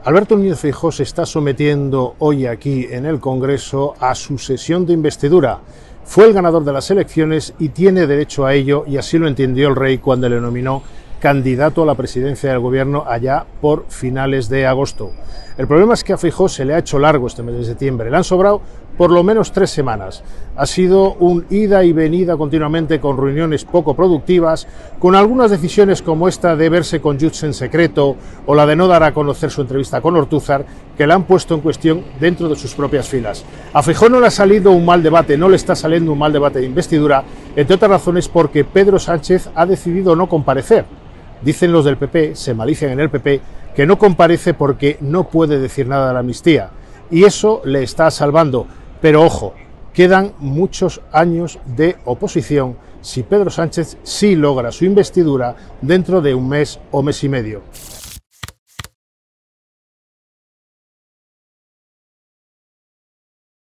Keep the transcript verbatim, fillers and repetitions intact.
Alberto Núñez Feijóo se está sometiendo hoy aquí en el Congreso a su sesión de investidura. Fue el ganador de las elecciones y tiene derecho a ello, y así lo entendió el rey cuando le nominó candidato a la presidencia del gobierno allá por finales de agosto. El problema es que a Feijóo se le ha hecho largo este mes de septiembre, le han sobrado por lo menos tres semanas. Ha sido un ida y venida continuamente con reuniones poco productivas, con algunas decisiones como esta de verse con Junts en secreto o la de no dar a conocer su entrevista con Ortúzar, que la han puesto en cuestión dentro de sus propias filas. A Feijóo no le ha salido un mal debate, no le está saliendo un mal debate de investidura, entre otras razones porque Pedro Sánchez ha decidido no comparecer. Dicen los del P P, se malician en el P P, que no comparece porque no puede decir nada de la amnistía, y eso le está salvando. Pero ojo, quedan muchos años de oposición si Pedro Sánchez sí logra su investidura dentro de un mes o mes y medio.